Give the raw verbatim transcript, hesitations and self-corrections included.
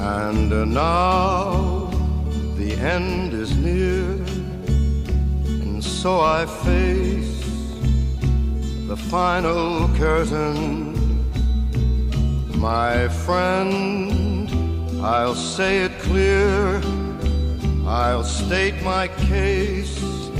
And now the end is near, and so I face the final curtain. My friend, I'll say it clear, I'll state my case.